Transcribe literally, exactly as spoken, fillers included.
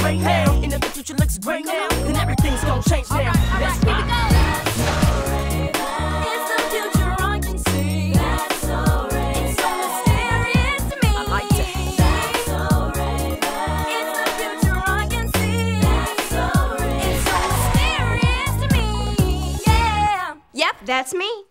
great now. And if the future looks great now, then everything's gonna change now. Let's rock. It's the future I can see. That's so Raven. It's so mysterious to me. I like that. That's so Raven. It's the future I can see. That's so Raven. It's so mysterious to me. Yeah. Yep, that's me.